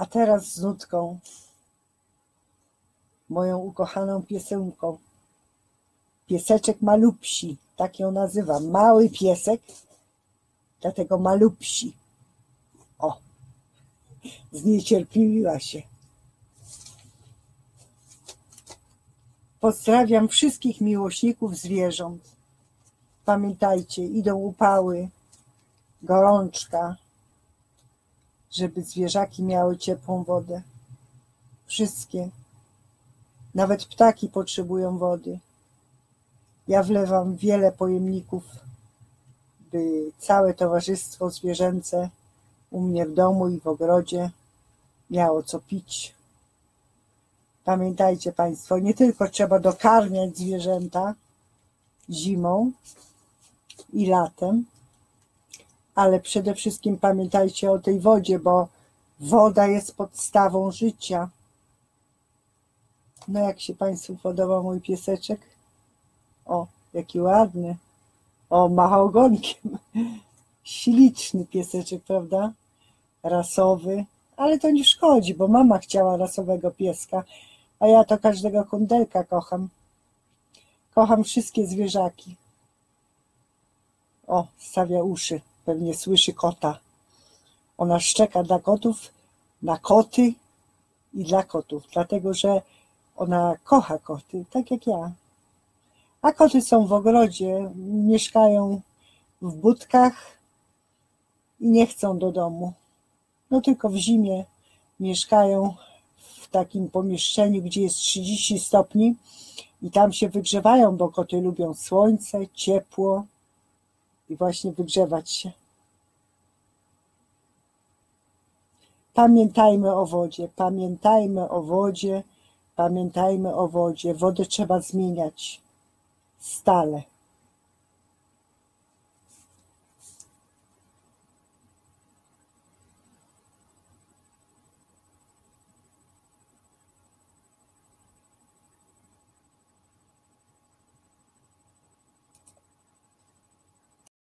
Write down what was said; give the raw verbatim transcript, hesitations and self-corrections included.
A teraz z nutką, moją ukochaną piosenką. Pieseczek malupsi, tak ją nazywam. Mały piesek, dlatego malupsi. O, zniecierpliwiła się. Pozdrawiam wszystkich miłośników zwierząt. Pamiętajcie, idą upały, gorączka, żeby zwierzaki miały ciepłą wodę. Wszystkie. Nawet ptaki potrzebują wody. Ja wlewam wiele pojemników, by całe towarzystwo zwierzęce u mnie w domu i w ogrodzie miało co pić. Pamiętajcie Państwo, nie tylko trzeba dokarmiać zwierzęta zimą i latem, ale przede wszystkim pamiętajcie o tej wodzie, bo woda jest podstawą życia. No jak się Państwu podoba mój pieseczek? O, jaki ładny. O, macha ogonkiem. Śliczny pieseczek, prawda? Rasowy, ale to nie szkodzi, bo mama chciała rasowego pieska, a ja to każdego kundelka kocham. Kocham wszystkie zwierzaki. O, stawia uszy, pewnie słyszy kota. Ona szczeka dla kotów, na koty i dla kotów, dlatego że ona kocha koty, tak jak ja. A koty są w ogrodzie, mieszkają w budkach i nie chcą do domu. No tylko w zimie mieszkają w takim pomieszczeniu, gdzie jest trzydzieści stopni i tam się wygrzewają, bo koty lubią słońce, ciepło i właśnie wygrzewać się. Pamiętajmy o wodzie, pamiętajmy o wodzie, pamiętajmy o wodzie. Wodę trzeba zmieniać stale.